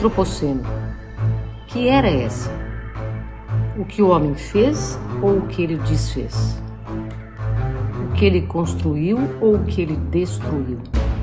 antropoceno. Que era essa? O que o homem fez ou o que ele desfez? O que ele construiu ou o que ele destruiu?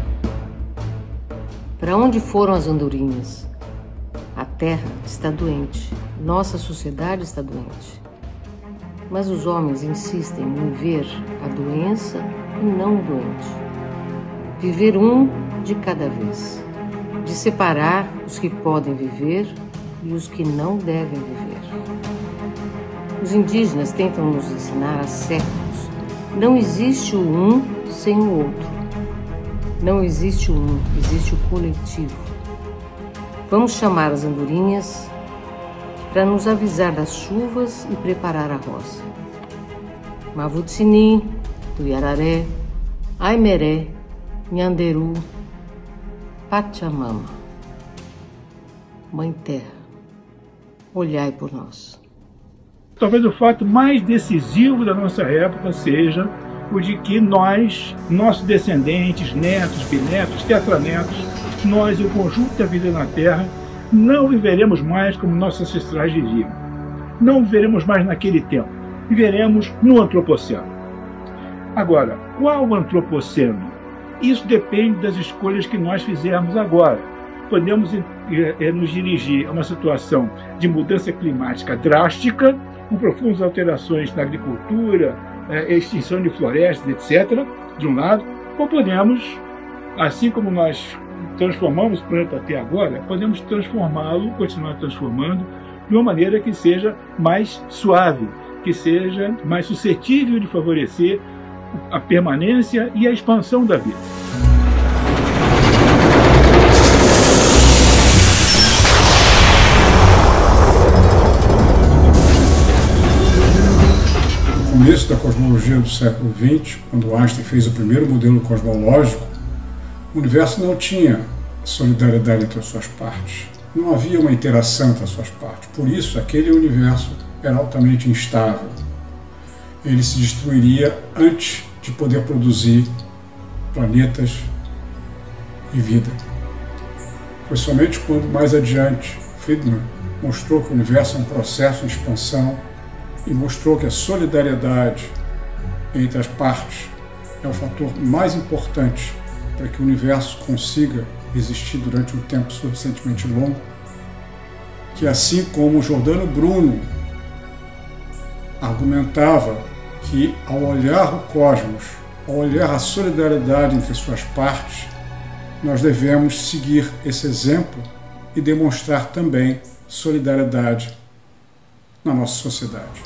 Para onde foram as andorinhas? A terra está doente, nossa sociedade está doente. Mas os homens insistem em ver a doença e não o doente. Viver um de cada vez. De separar os que podem viver e os que não devem viver. Os indígenas tentam nos ensinar há séculos. Não existe o um sem o outro. Não existe o um, existe o coletivo. Vamos chamar as andorinhas para nos avisar das chuvas e preparar a roça. Mavutsini, Tuiararé, Aimeré, Nhanderu, Pachamama. Mãe Terra, olhai por nós. Talvez o fato mais decisivo da nossa época seja o de que nós, nossos descendentes, netos, bisnetos, tetranetos, nós e o conjunto da vida na Terra, não viveremos mais como nossos ancestrais viviam. Não viveremos mais naquele tempo. Viveremos no antropoceno. Agora, qual o antropoceno? Isso depende das escolhas que nós fizermos agora. Podemos nos dirigir a uma situação de mudança climática drástica, com profundas alterações na agricultura, extinção de florestas, etc., de um lado, ou podemos, assim como nós transformamos o planeta até agora, podemos transformá-lo, continuar transformando, de uma maneira que seja mais suave, que seja mais suscetível de favorecer a permanência e a expansão da vida. No começo da cosmologia do século XX, quando Einstein fez o primeiro modelo cosmológico, o universo não tinha solidariedade entre as suas partes. Não havia uma interação entre as suas partes. Por isso, aquele universo era altamente instável. Ele se destruiria antes de poder produzir planetas e vida. Foi somente quando, mais adiante, Friedman mostrou que o universo é um processo de expansão e mostrou que a solidariedade entre as partes é o fator mais importante para que o universo consiga existir durante um tempo suficientemente longo, que assim como Giordano Bruno argumentava que ao olhar o cosmos, ao olhar a solidariedade entre suas partes, nós devemos seguir esse exemplo e demonstrar também solidariedade na nossa sociedade.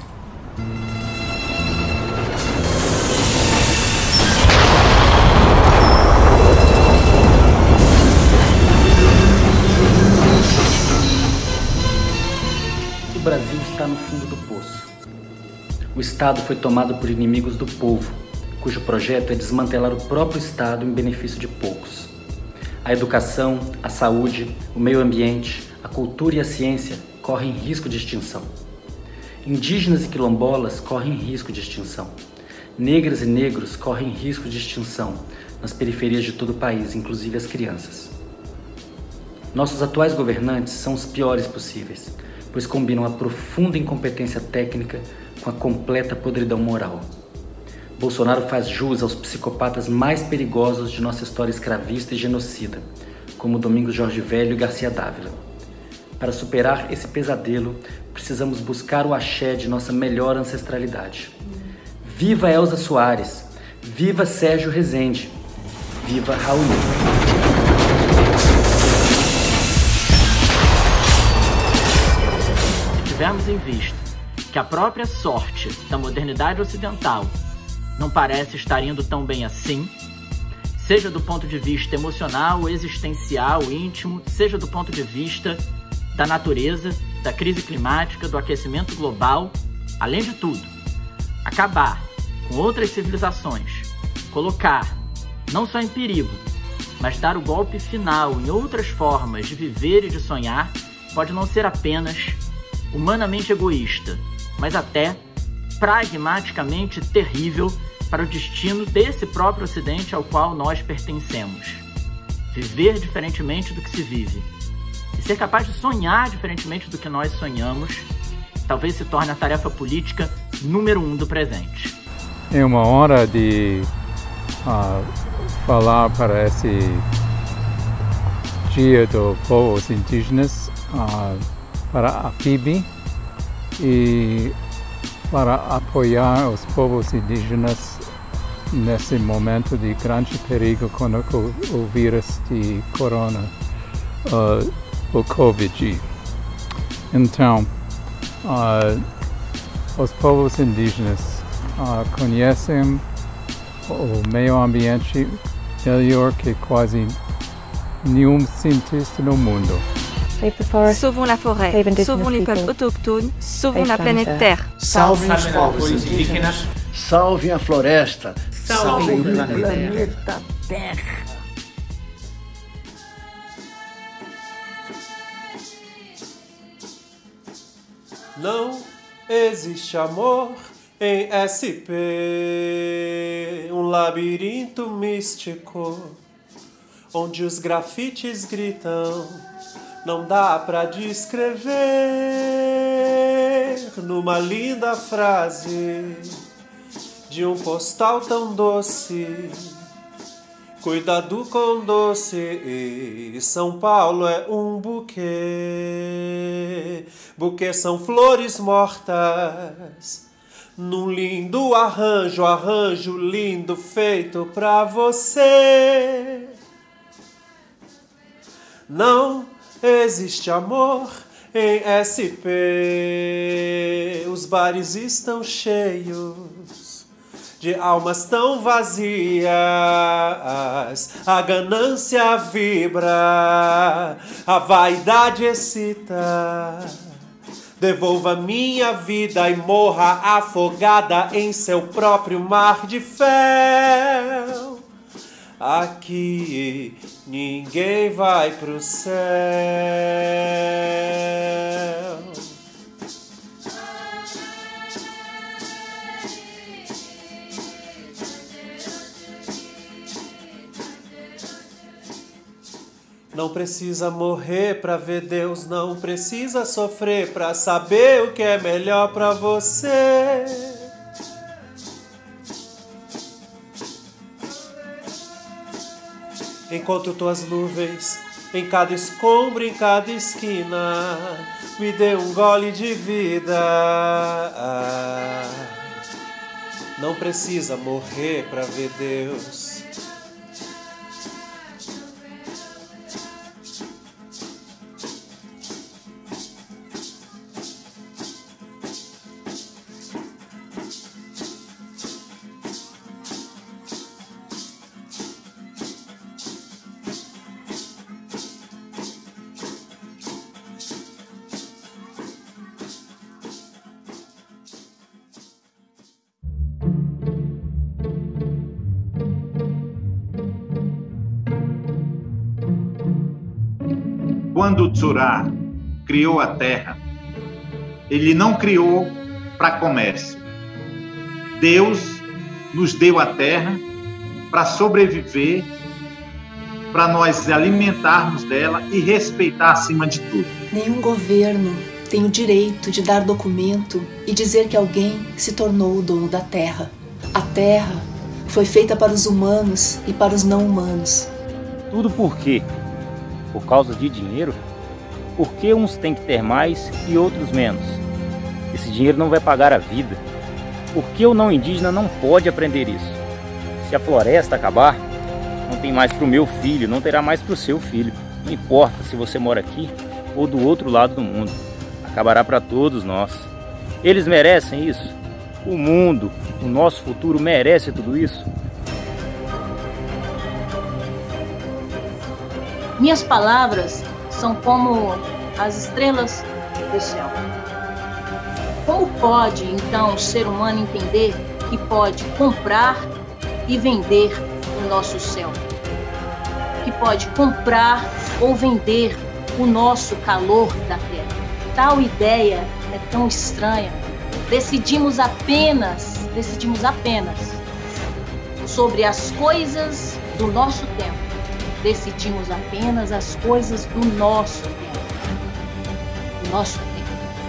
O Brasil está no fundo do poço. O Estado foi tomado por inimigos do povo, cujo projeto é desmantelar o próprio Estado em benefício de poucos. A educação, a saúde, o meio ambiente, a cultura e a ciência correm risco de extinção. Indígenas e quilombolas correm risco de extinção. Negras e negros correm risco de extinção nas periferias de todo o país, inclusive as crianças. Nossos atuais governantes são os piores possíveis, pois combinam a profunda incompetência técnica com a completa podridão moral. Bolsonaro faz jus aos psicopatas mais perigosos de nossa história escravista e genocida, como Domingos Jorge Velho e Garcia Dávila. Para superar esse pesadelo, precisamos buscar o axé de nossa melhor ancestralidade. Viva Elza Soares! Viva Sérgio Rezende! Viva Raul! Se tivermos em vista que a própria sorte da modernidade ocidental não parece estar indo tão bem assim, seja do ponto de vista emocional, existencial, íntimo, seja do ponto de vista da natureza, da crise climática, do aquecimento global, além de tudo, acabar com outras civilizações, colocar não só em perigo, mas dar o golpe final em outras formas de viver e de sonhar, pode não ser apenas humanamente egoísta, mas até pragmaticamente terrível para o destino desse próprio Ocidente ao qual nós pertencemos. Viver diferentemente do que se vive. E ser capaz de sonhar diferentemente do que nós sonhamos, talvez se torne a tarefa política número 1 do presente. É uma honra de falar para esse Dia dos Povos Indígenas, para a PIB e para apoiar os povos indígenas nesse momento de grande perigo com o vírus de corona, o Covid. Então, os povos indígenas conhecem o meio ambiente melhor que quase nenhum cientista no mundo. Sauvons la forêt, sauvons les peuples autochtones, sauvons la planète Terre. Salvem os povos indígenas, salvem a floresta, salvem o planeta Terra. Não existe amor em SP, um labirinto místico, onde os grafites gritam, não dá pra descrever numa linda frase de um postal tão doce. Cuidado com doce, São Paulo é um buquê. Buquê são flores mortas, num lindo arranjo, arranjo lindo feito pra você. Não existe amor em SP, os bares estão cheios de almas tão vazias, a ganância vibra, a vaidade excita. Devolva minha vida e morra afogada em seu próprio mar de fel. Aqui ninguém vai pro céu. Não precisa morrer pra ver Deus, não precisa sofrer pra saber o que é melhor pra você. Encontro tuas nuvens em cada escombro, em cada esquina, me dê um gole de vida. Não precisa morrer pra ver Deus. Quando o Tzurá criou a terra, ele não criou para comércio. Deus nos deu a terra para sobreviver, para nós alimentarmos dela e respeitar acima de tudo. Nenhum governo tem o direito de dar documento e dizer que alguém se tornou o dono da terra. A terra foi feita para os humanos e para os não humanos. Tudo por quê? Por causa de dinheiro? Por que uns têm que ter mais e outros menos? Esse dinheiro não vai pagar a vida. Por que o não indígena não pode aprender isso? Se a floresta acabar, não tem mais para o meu filho, não terá mais para o seu filho. Não importa se você mora aqui ou do outro lado do mundo. Acabará para todos nós. Eles merecem isso? O mundo, o nosso futuro merece tudo isso? Minhas palavras são como as estrelas do céu. Como pode, então, o ser humano entender que pode comprar e vender o nosso céu? Que pode comprar ou vender o nosso calor da terra? Tal ideia é tão estranha. Decidimos apenas sobre as coisas do nosso tempo. Decidimos apenas as coisas do nosso tempo. nosso tempo.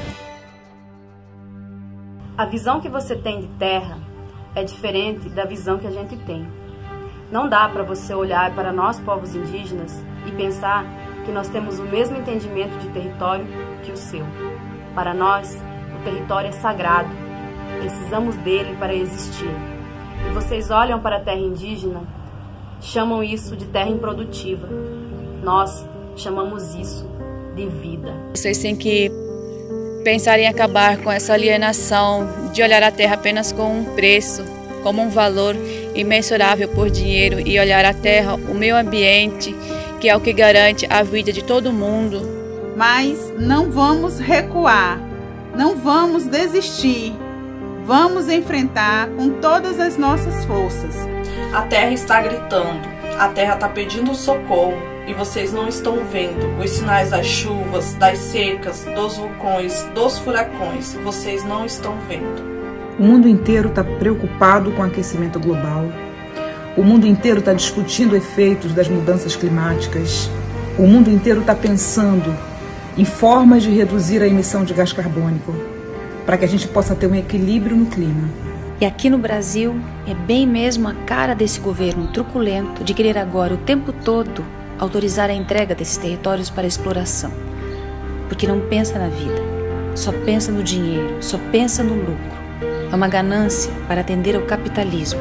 A visão que você tem de terra é diferente da visão que a gente tem. Não dá para você olhar para nós, povos indígenas, e pensar que nós temos o mesmo entendimento de território que o seu. Para nós, o território é sagrado. Precisamos dele para existir. E vocês olham para a terra indígena, chamam isso de terra improdutiva. Nós chamamos isso de vida. Vocês têm que pensar em acabar com essa alienação de olhar a terra apenas com um preço, como um valor imensurável por dinheiro, e olhar a terra, o meio ambiente, que é o que garante a vida de todo mundo. Mas não vamos recuar, não vamos desistir, vamos enfrentar com todas as nossas forças. A terra está gritando, a terra está pedindo socorro. E vocês não estão vendo os sinais das chuvas, das secas, dos vulcões, dos furacões. Vocês não estão vendo. O mundo inteiro está preocupado com o aquecimento global. O mundo inteiro está discutindo efeitos das mudanças climáticas. O mundo inteiro está pensando em formas de reduzir a emissão de gás carbônico, para que a gente possa ter um equilíbrio no clima. E aqui no Brasil, é bem mesmo a cara desse governo truculento de querer agora o tempo todo autorizar a entrega desses territórios para exploração, porque não pensa na vida, só pensa no dinheiro, só pensa no lucro. É uma ganância para atender ao capitalismo.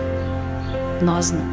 Nós não.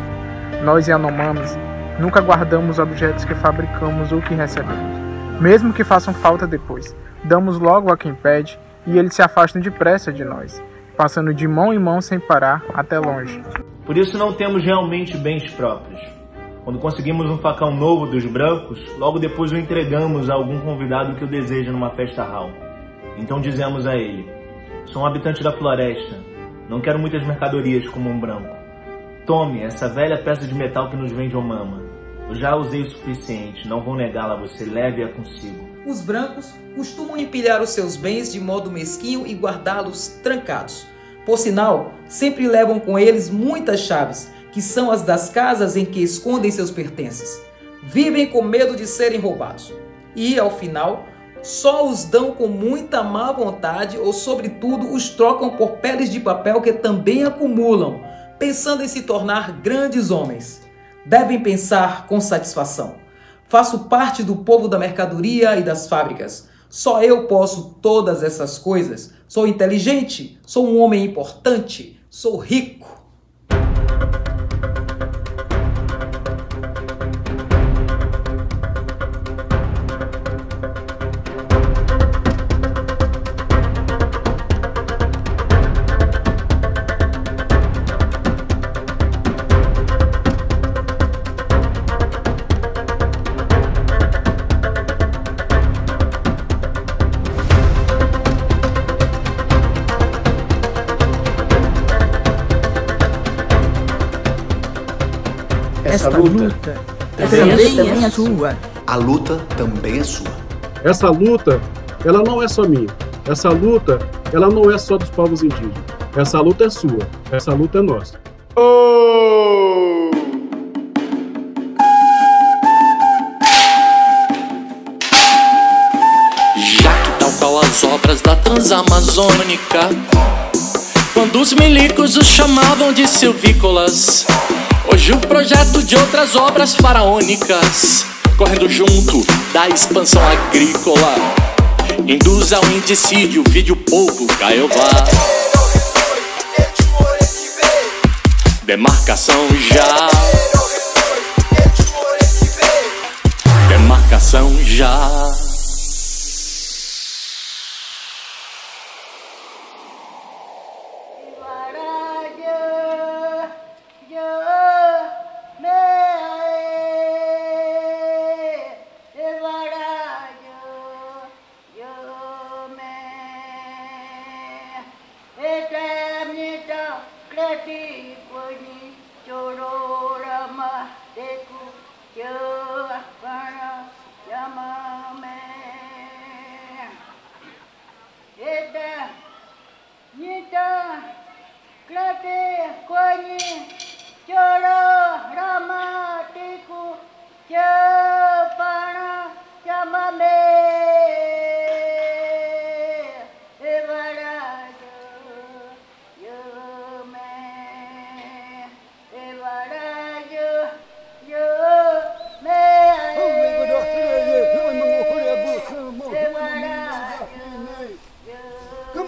Nós Yanomamis nunca guardamos objetos que fabricamos ou que recebemos, mesmo que façam falta depois. Damos logo a quem pede e eles se afastam depressa de nós, passando de mão em mão sem parar até longe. Por isso não temos realmente bens próprios. Quando conseguimos um facão novo dos brancos, logo depois o entregamos a algum convidado que o deseja numa festa hall. Então dizemos a ele: sou um habitante da floresta, não quero muitas mercadorias como um branco. Tome essa velha peça de metal que nos vende Omama. Eu já usei o suficiente, não vou negá-la a você, leve-a consigo. Os brancos costumam empilhar os seus bens de modo mesquinho e guardá-los trancados. Por sinal, sempre levam com eles muitas chaves, que são as das casas em que escondem seus pertences. Vivem com medo de serem roubados. E, ao final, só os dão com muita má vontade ou, sobretudo, os trocam por peles de papel que também acumulam, pensando em se tornar grandes homens. Devem pensar com satisfação. Faço parte do povo da mercadoria e das fábricas. Só eu posso todas essas coisas. Sou inteligente, sou um homem importante, sou rico. Essa luta também é sua. A luta também é sua. Essa luta, ela não é só minha. Essa luta, ela não é só dos povos indígenas. Essa luta é sua. Essa luta é nossa. Já que tal qual as obras da Transamazônica, quando os milicos os chamavam de silvícolas, hoje o projeto de outras obras faraônicas, correndo junto da expansão agrícola, induz ao indicídio, vide o povo Caiová. Demarcação já. Demarcação já.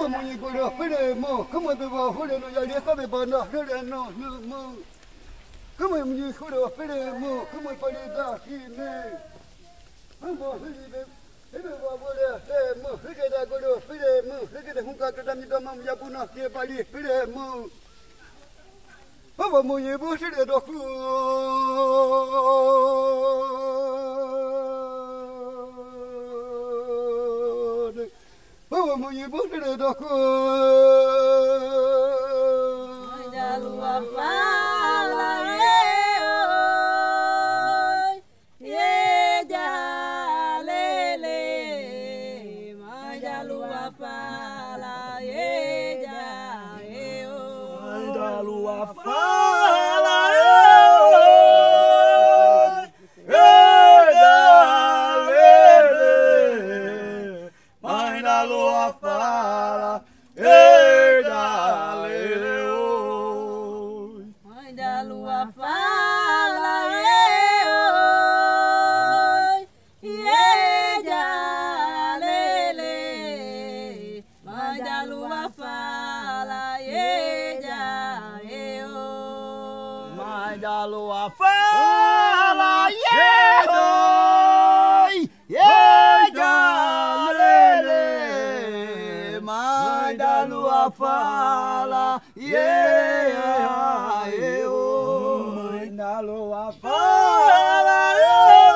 Fala,